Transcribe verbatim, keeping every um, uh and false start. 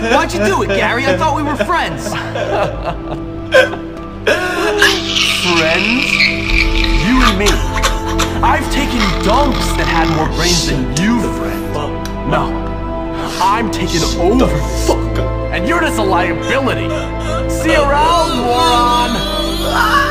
Why'd you do it, Gary? I thought we were friends. Friends? You and me. I've taken dunks that had more brains than you, friend. No. I'm taking over this. And you're just a liability. See you around, moron!